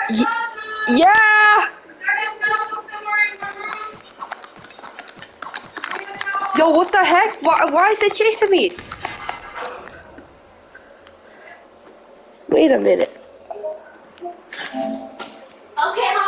Yeah! Yo, what the heck? Why is it chasing me? Wait a minute. Okay,